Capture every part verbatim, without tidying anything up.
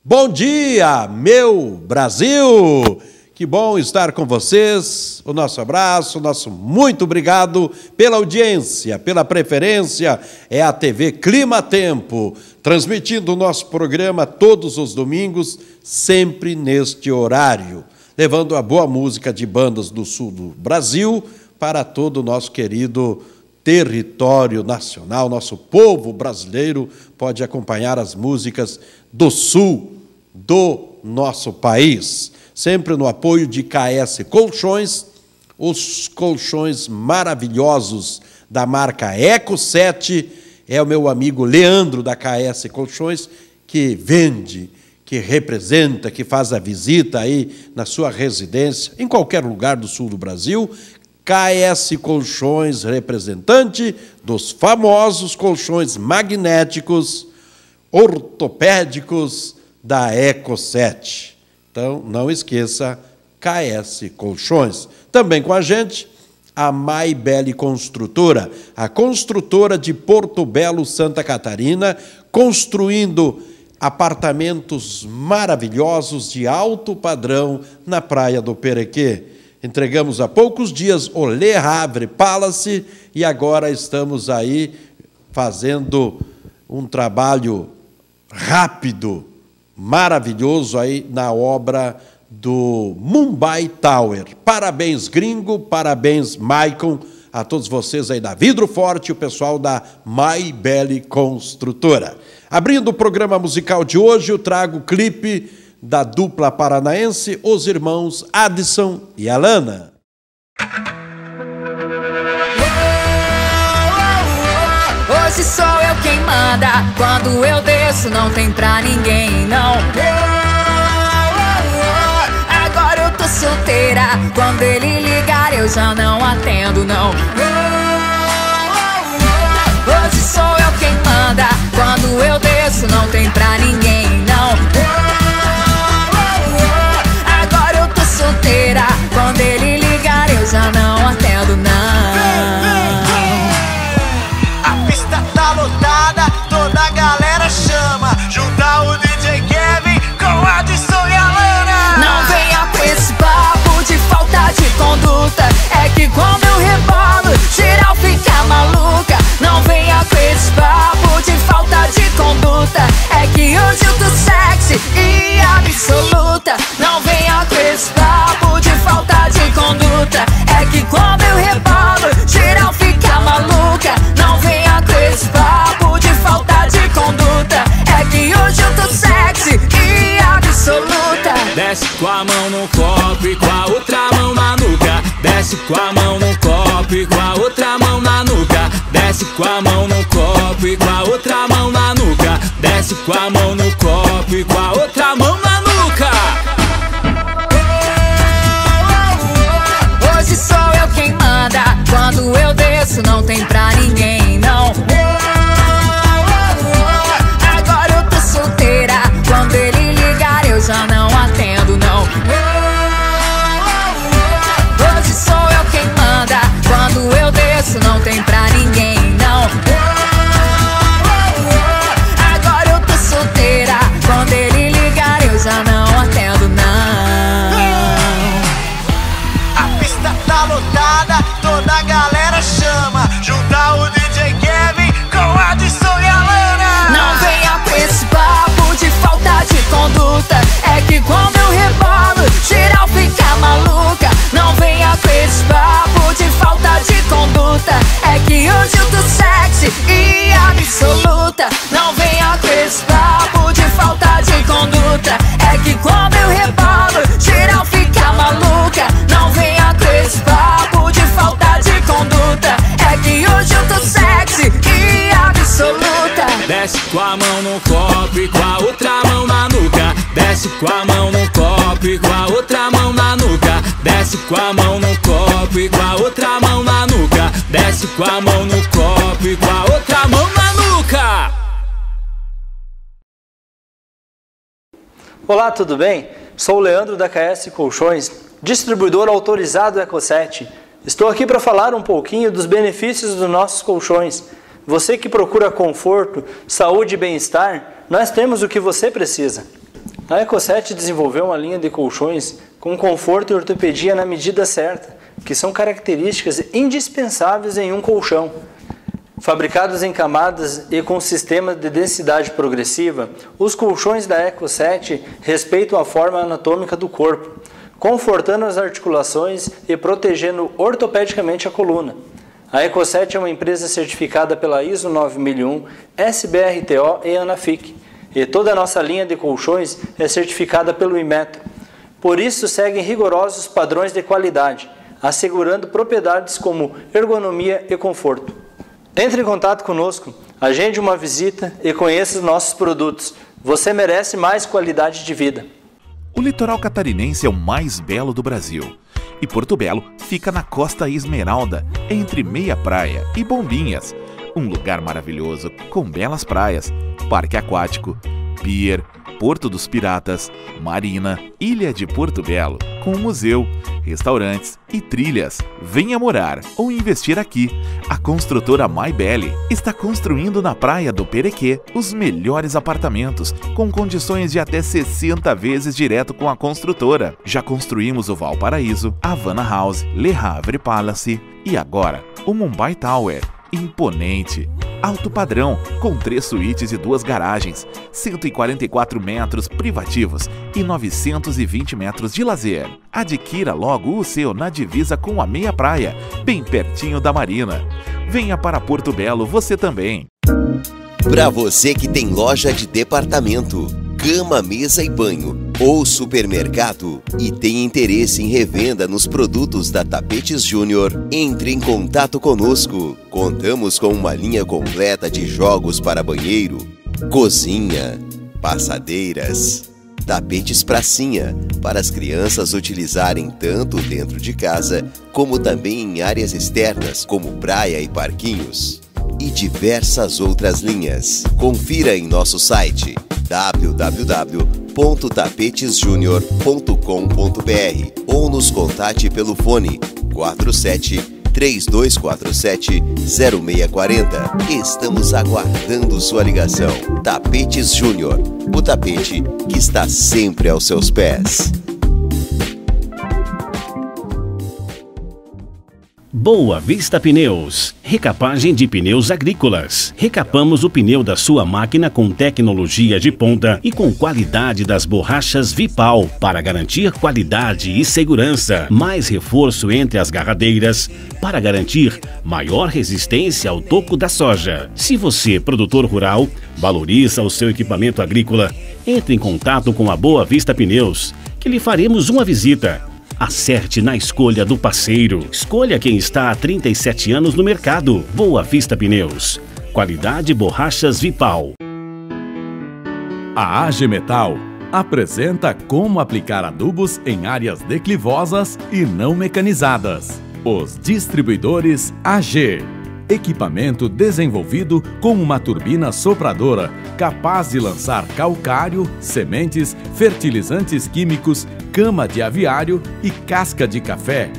Bom dia, meu Brasil! Que bom estar com vocês. O nosso abraço, o nosso muito obrigado pela audiência, pela preferência. É a T V Clima Tempo, transmitindo o nosso programa todos os domingos, sempre neste horário, levando a boa música de bandas do sul do Brasil para todo o nosso querido território nacional. Nosso povo brasileiro pode acompanhar as músicas do sul do nosso país. Sempre no apoio de K S Colchões, os colchões maravilhosos da marca Eco sete. É o meu amigo Leandro da K S Colchões que vende, que representa, que faz a visita aí na sua residência, em qualquer lugar do sul do Brasil. K S Colchões, representante dos famosos colchões magnéticos ortopédicos da Eco sete. Então, não esqueça, K S Colchões. Também com a gente, a Maibele Construtora, a construtora de Porto Belo, Santa Catarina, construindo apartamentos maravilhosos de alto padrão na Praia do Perequê. Entregamos há poucos dias o Le Havre Palace e agora estamos aí fazendo um trabalho rápido, maravilhoso aí na obra do Mumbai Tower. Parabéns, gringo, parabéns, Maicon, a todos vocês aí da Vidro Forte, o pessoal da Maibele Construtora. Abrindo o programa musical de hoje, eu trago o clipe da dupla paranaense, os irmãos Adson e Alana. Hoje sou eu quem manda, quando eu desço não tem pra ninguém, não. Agora eu tô solteira, quando ele ligar eu já não atendo, não. Hoje sou eu quem manda, quando eu desço não tem pra ninguém, não. Agora eu tô solteira, quando ele ligar eu já não atendo, não. Lotada, toda a galera chama. Juntar o D J Kevin com Adson e Alana. Não venha com esse papo de falta de conduta. É que quando eu rebolo, geral fica maluca. Não venha com esse papo de falta de conduta. É que hoje eu tô sexy e absoluta. Não venha com esse papo de falta de conduta. É que quando eu rebolo, geral fica maluca. Não venha com esse papo de falta de conduta. É que hoje eu tô sexy e absoluta. Desce com a mão no copo e com a outra mão na nuca. Desce com a mão no copo e com a outra mão na nuca. Desce com a mão no copo e com a outra mão na nuca. Desce com a mão no copo e com a outra mão na nuca. Hoje sou eu quem manda, quando eu desço não tem pra ninguém, não. Agora eu tô solteira, quando ele ligar eu já não atendo, não. Hoje sou eu quem manda, quando eu desço não tem pra ninguém, não. Agora eu tô solteira, quando ele ligar eu já não atendo, não. A pista tá lotada, toda a galera chama. Juntar o D J Kevin com Adson e Alana. Não venha com esse papo de falta de conduta. É que quando eu rebolo, geral fica maluca. Não venha com esse papo de falta de conduta. É que hoje eu tô sexy e absoluta. Não venha com esse papo de falta de conduta. É que quando eu rebolo, geral fica maluca. Não venha com esse papo de falta de conduta. É que hoje eu tô sexy e absoluta. Desce com a mão no copo e com a outra mão na nuca. Desce com a mão no copo e com a outra mão na nuca. Desce com a mão no copo e com a outra mão na nuca. Desce com a mão no copo e com a outra mão na nuca. Olá, tudo bem? Sou o Leandro da K S Colchões, distribuidor autorizado Eco sete. Estou aqui para falar um pouquinho dos benefícios dos nossos colchões. Você que procura conforto, saúde e bem-estar, nós temos o que você precisa. A Ecosete desenvolveu uma linha de colchões com conforto e ortopedia na medida certa, que são características indispensáveis em um colchão. Fabricados em camadas e com sistema de densidade progressiva, os colchões da Ecosete respeitam a forma anatômica do corpo, confortando as articulações e protegendo ortopedicamente a coluna. A Ecosete é uma empresa certificada pela ISO nove mil e um, S B R T O e ANAFIC, e toda a nossa linha de colchões é certificada pelo Inmetro. Por isso, seguem rigorosos padrões de qualidade, assegurando propriedades como ergonomia e conforto. Entre em contato conosco, agende uma visita e conheça os nossos produtos. Você merece mais qualidade de vida. O litoral catarinense é o mais belo do Brasil. E Porto Belo fica na Costa Esmeralda, entre Meia Praia e Bombinhas. Um lugar maravilhoso, com belas praias, parque aquático, pier, Porto dos Piratas, marina, ilha de Porto Belo, com museu, restaurantes e trilhas. Venha morar ou investir aqui. A construtora MyBelle está construindo na praia do Perequê os melhores apartamentos, com condições de até sessenta vezes direto com a construtora. Já construímos o Valparaíso, Havana House, Le Havre Palace e agora o Mumbai Tower. Imponente, alto padrão, com três suítes e duas garagens, cento e quarenta e quatro metros privativos e novecentos e vinte metros de lazer. Adquira logo o seu na divisa com a Meia Praia, bem pertinho da marina. Venha para Porto Belo você também. Para você que tem loja de departamento, cama, mesa e banho ou supermercado e tem interesse em revenda nos produtos da Tapetes Júnior, entre em contato conosco. Contamos com uma linha completa de jogos para banheiro, cozinha, passadeiras, tapetes pracinha, para as crianças utilizarem tanto dentro de casa como também em áreas externas como praia e parquinhos. E diversas outras linhas. Confira em nosso site w w w ponto tapetes júnior ponto com ponto b r ou nos contate pelo fone quatro sete, três dois quatro sete, zero seis quatro zero. Estamos aguardando sua ligação. Tapetes Júnior, o tapete que está sempre aos seus pés. Boa Vista Pneus, recapagem de pneus agrícolas. Recapamos o pneu da sua máquina com tecnologia de ponta e com qualidade das borrachas Vipal para garantir qualidade e segurança. Mais reforço entre as garradeiras para garantir maior resistência ao toco da soja. Se você, produtor rural, valoriza o seu equipamento agrícola, entre em contato com a Boa Vista Pneus, que lhe faremos uma visita. Acerte na escolha do parceiro. Escolha quem está há trinta e sete anos no mercado. Boa Vista Pneus. Qualidade borrachas Vipal. A A G Metal apresenta como aplicar adubos em áreas declivosas e não mecanizadas. Os distribuidores A G. Equipamento desenvolvido com uma turbina sopradora capaz de lançar calcário, sementes, fertilizantes químicos, cama de aviário e casca de café,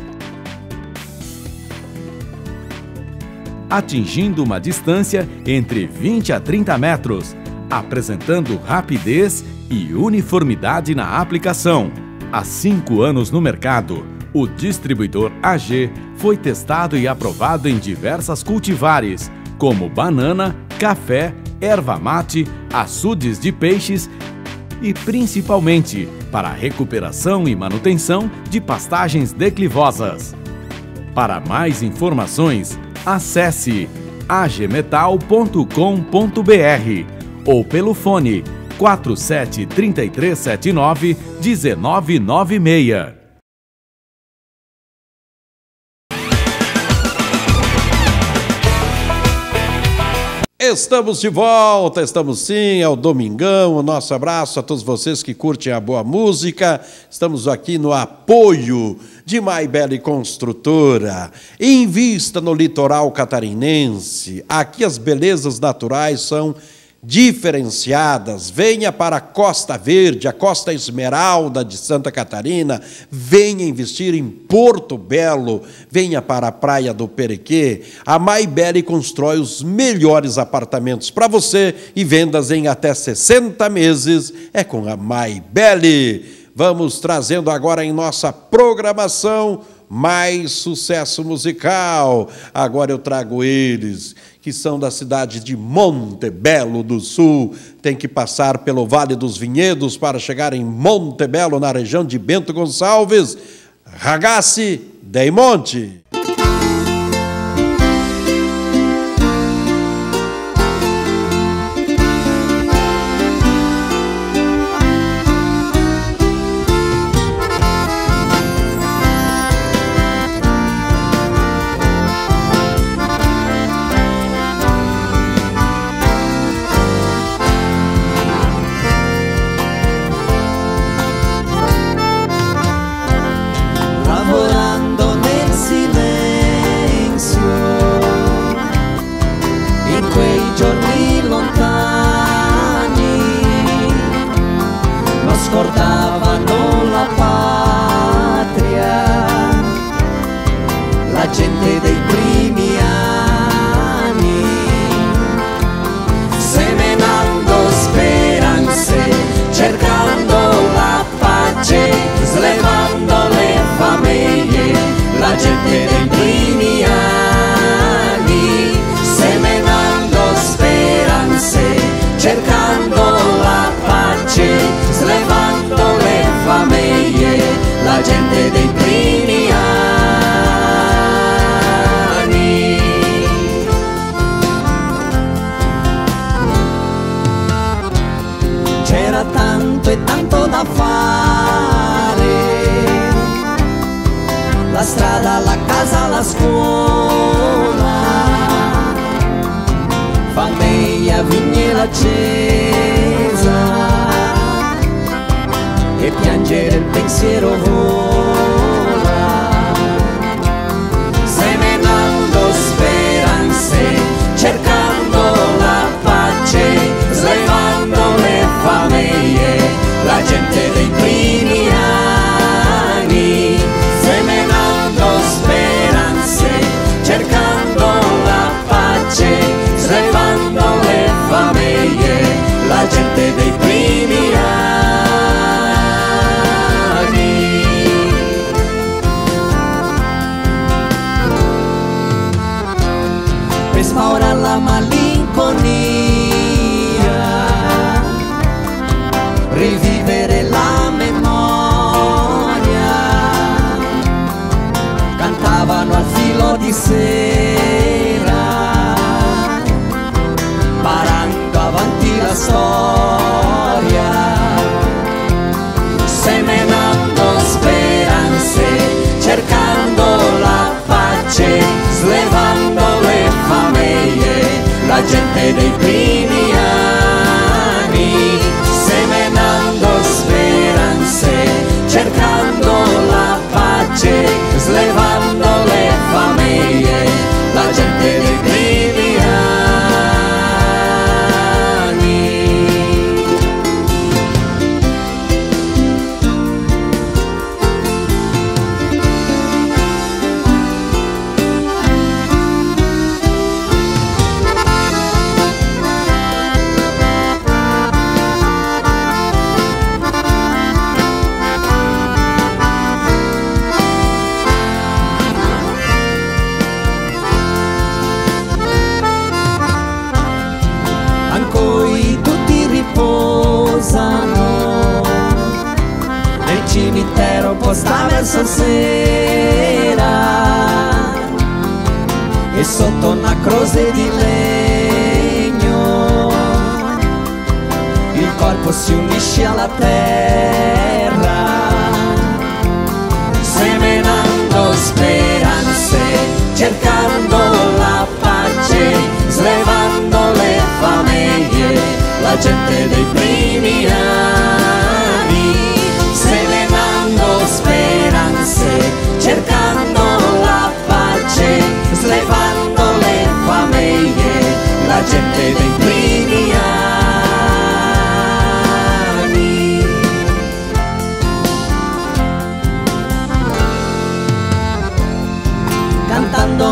atingindo uma distância entre vinte a trinta metros, apresentando rapidez e uniformidade na aplicação. Há cinco anos no mercado, o distribuidor A G foi testado e aprovado em diversas cultivares, como banana, café, erva mate, açudes de peixes e principalmente para a recuperação e manutenção de pastagens declivosas. Para mais informações, acesse a g metal ponto com ponto b r ou pelo fone quatro sete, três três sete nove, um nove nove seis. Estamos de volta, estamos sim, é o Domingão, o nosso abraço a todos vocês que curtem a boa música. Estamos aqui no apoio de MyBelle Construtora. Invista no litoral catarinense. Aqui as belezas naturais são diferenciadas. Venha para a Costa Verde, a Costa Esmeralda de Santa Catarina, venha investir em Porto Belo, venha para a Praia do Perequê. A Maibele constrói os melhores apartamentos para você e vendas em até sessenta meses, é com a Maibele. Vamos trazendo agora em nossa programação mais sucesso musical. Agora eu trago eles, que são da cidade de Monte Belo do Sul. Tem que passar pelo Vale dos Vinhedos para chegar em Monte Belo, na região de Bento Gonçalves. Ragazzi dei Monti. Scordavano la patria, la gente dei primi anni, semenando speranze, cercando la pace, slevando le famiglie, la gente dei primi anni, semenando speranze, cercando la pace, slevando le famiglie, la gente dei primi anni. C'era tanto e tanto da fare, la strada, la casa, la scuola, famiglia, vigne, l'accesa, e piangere il pensiero vola, semenando speranze, cercando la pace, slevando le famiglie, la gente dei primi anni, semenando speranze, cercando la pace, slevando le famiglie, la gente dei primi anni. Ora la malinconia, rivivere la memoria, cantavano al filo di sera, parando avanti la storia, semenando speranze, cercando la pace, slevando le famiglie, la gente dei primi anni, semenando speranze, cercando la pace, slevando le famiglie, la gente dei primi anni. Nel cimitero posta verso sera e sotto una croce di legno il corpo si unisce alla terra, semenando speranze, cercando la pace, slevando le famiglie, la gente dei primi anni, semenando speranze, cercando la pace, slevando le famiglie, la gente dei primi anni.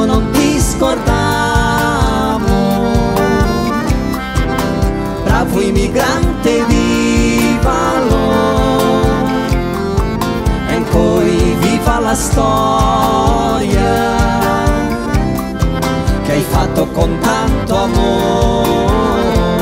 non ti scordiamo, bravo immigrante di valore, e poi viva la storia che hai fatto con tanto amore,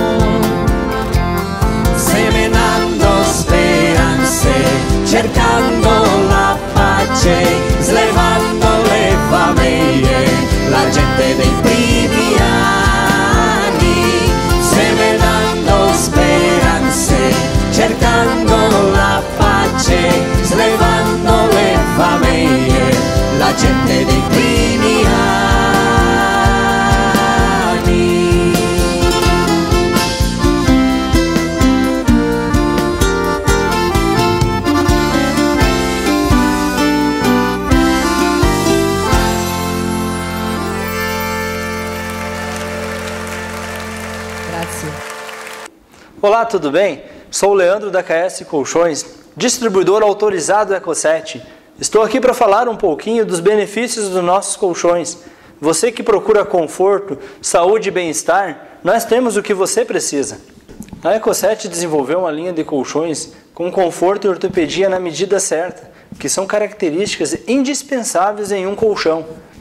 seminando speranze, cercando la pace, slevando le famiglie, la gente dei primi anni, seminando speranze, cercando la pace, slevando le famiglie, la gente dei primi anni. Olá, tudo bem? Sou o Leandro da K S Colchões, distribuidor autorizado Eco sete. Estou aqui para falar um pouquinho dos benefícios dos nossos colchões. Você que procura conforto, saúde e bem-estar, nós temos o que você precisa. A Eco sete desenvolveu uma linha de colchões com conforto e ortopedia na medida certa, que são características indispensáveis em um colchão.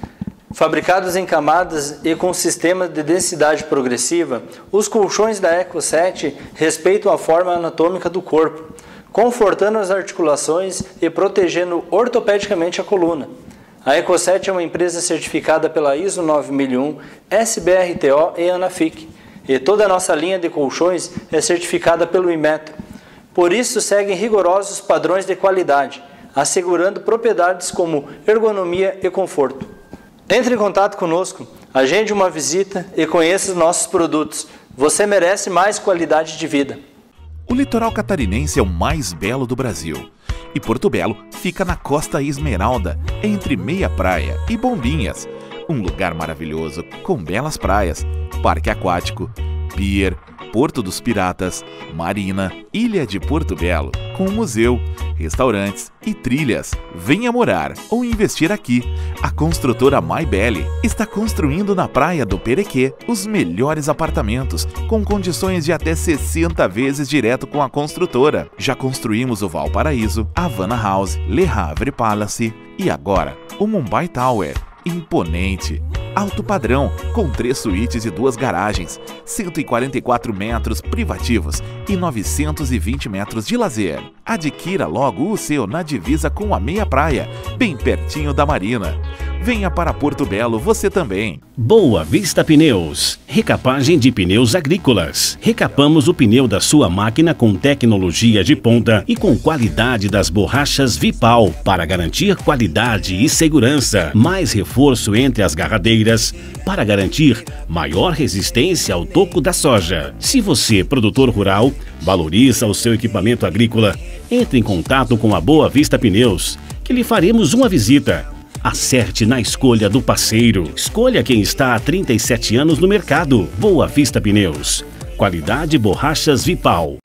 Fabricados em camadas e com sistema de densidade progressiva, os colchões da Eco sete respeitam a forma anatômica do corpo, confortando as articulações e protegendo ortopedicamente a coluna. A Eco sete é uma empresa certificada pela ISO nove mil e um, S B R T O e ANAFIC, e toda a nossa linha de colchões é certificada pelo Inmetro. Por isso, seguem rigorosos padrões de qualidade, assegurando propriedades como ergonomia e conforto. Entre em contato conosco, agende uma visita e conheça os nossos produtos. Você merece mais qualidade de vida. O litoral catarinense é o mais belo do Brasil. E Porto Belo fica na Costa Esmeralda, entre Meia Praia e Bombinhas. Um lugar maravilhoso, com belas praias, parque aquático, pier, Porto dos Piratas, marina, ilha de Porto Belo, com museu, restaurantes e trilhas. Venha morar ou investir aqui. A construtora MyBelle está construindo na praia do Perequê os melhores apartamentos, com condições de até sessenta vezes direto com a construtora. Já construímos o Valparaíso, Havana House, Le Havre Palace e agora o Mumbai Tower. Imponente, alto padrão, com três suítes e duas garagens, cento e quarenta e quatro metros privativos e novecentos e vinte metros de lazer. Adquira logo o seu na divisa com a Meia Praia, bem pertinho da marina. Venha para Porto Belo você também. Boa Vista Pneus, recapagem de pneus agrícolas. Recapamos o pneu da sua máquina com tecnologia de ponta e com qualidade das borrachas Vipal para garantir qualidade e segurança. Mais reforço entre as garradeiras para garantir maior resistência ao toco da soja. Se você, produtor rural, valoriza o seu equipamento agrícola, entre em contato com a Boa Vista Pneus, que lhe faremos uma visita. Acerte na escolha do parceiro. Escolha quem está há trinta e sete anos no mercado. Boa Vista Pneus. Qualidade borrachas Vipal.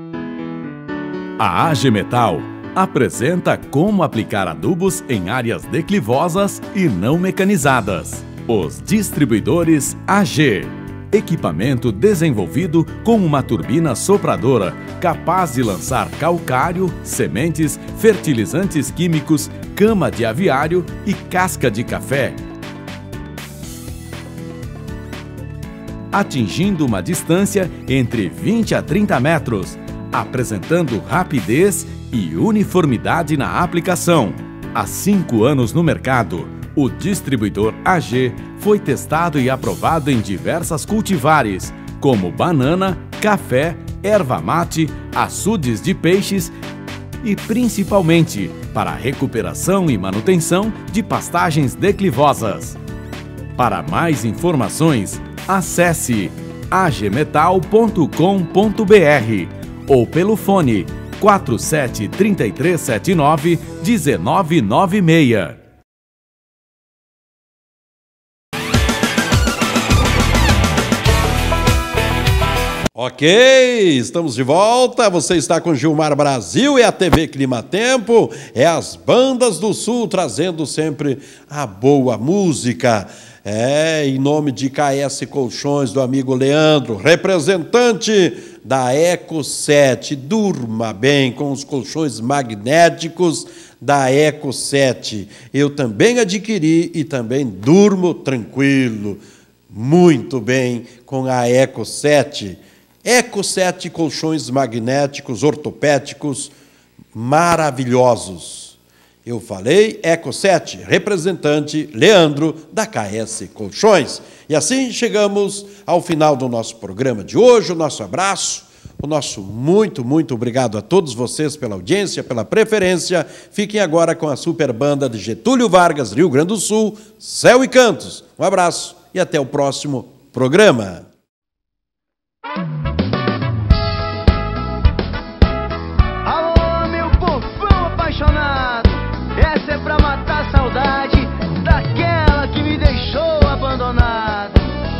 A A G Metal apresenta como aplicar adubos em áreas declivosas e não mecanizadas. Os distribuidores A G. Equipamento desenvolvido com uma turbina sopradora capaz de lançar calcário, sementes, fertilizantes químicos, cama de aviário e casca de café, atingindo uma distância entre vinte a trinta metros, apresentando rapidez e uniformidade na aplicação. Há cinco anos no mercado, o distribuidor A G foi testado e aprovado em diversas cultivares, como banana, café, erva mate, açudes de peixes e principalmente para a recuperação e manutenção de pastagens declivosas. Para mais informações, acesse a g metal ponto com ponto b r ou pelo fone quatro sete três três sete nove um nove nove seis. Ok, estamos de volta, você está com Gilmar Brasil e a T V Clima Tempo, é as bandas do Sul trazendo sempre a boa música. É, em nome de K S Colchões, do amigo Leandro, representante da Eco sete. Durma bem com os colchões magnéticos da Eco sete. Eu também adquiri e também durmo tranquilo, muito bem com a Eco sete. Eco sete colchões magnéticos ortopédicos maravilhosos. Eu falei Eco sete, representante Leandro, da K S Colchões. E assim chegamos ao final do nosso programa de hoje. O nosso abraço, o nosso muito, muito obrigado a todos vocês pela audiência, pela preferência. Fiquem agora com a super banda de Getúlio Vargas, Rio Grande do Sul, Céu e Cantos. Um abraço e até o próximo programa. Alô, meu povão apaixonado, essa é pra matar a saudade daquela que me deixou abandonado.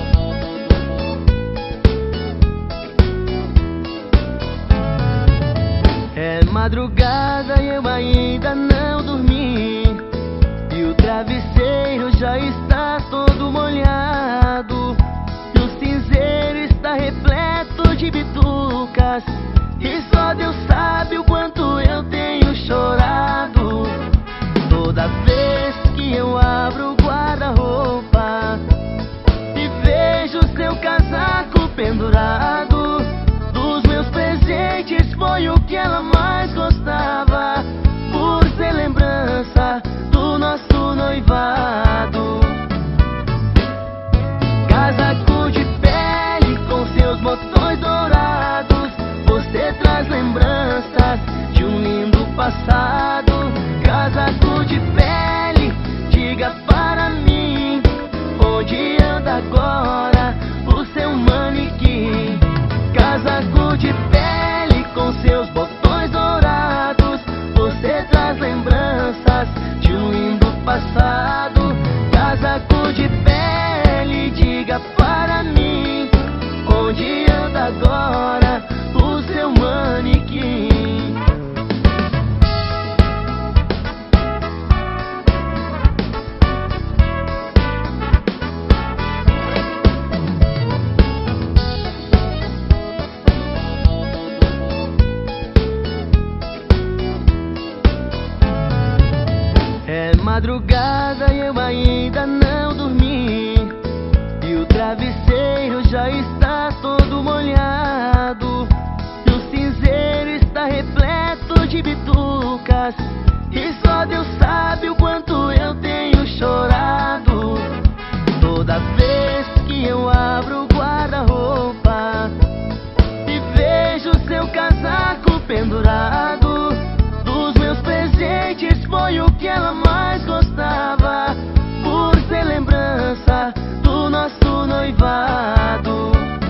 É madrugada e eu ainda não dormi, e o travesseiro já está todo molhado, e o cinzeiro está repleto de bitucas, e só Deus sabe o quanto eu tenho chorado. Toda vez que eu abro o guarda-roupa e vejo seu casaco pendurado, dos meus presentes foi o que ela mais gostava, por ser lembrança do nosso noivado. Casaco de pele com seus botões dourados, você traz lembranças de um lindo passado. Casaco de pele, diga para mim, onde anda agora o seu manequim? Casaco de pele com seus botões dourados, você traz lembranças de um lindo passado. Casaco de pele, diga para mim, onde anda agora o seu manequim? Madrugada e eu ainda não dormi, e o travesseiro já está todo molhado, e o cinzeiro está repleto de bitucas, e só Deus sabe o quanto eu tenho chorado. Toda vez que eu abro o guarda-roupa e vejo seu casaco pendurado, dos meus presentes foi o que ela mais gostava, por ser lembrança do nosso noivado.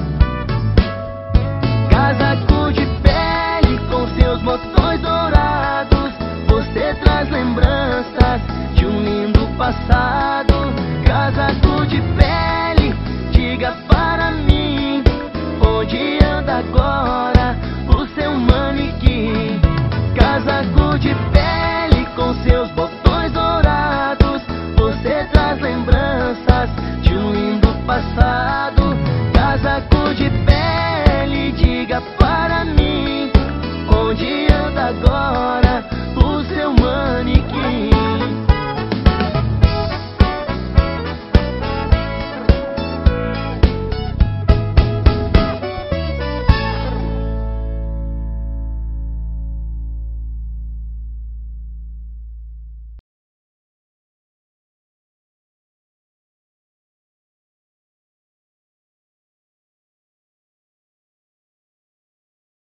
Casaco de pele com seus botões dourados, você traz lembranças de um lindo passado. Casaco de pele, diga para mim, onde anda agora o seu manequim? Casaco de pele com seus botões dourados, você traz lembranças de um lindo passado.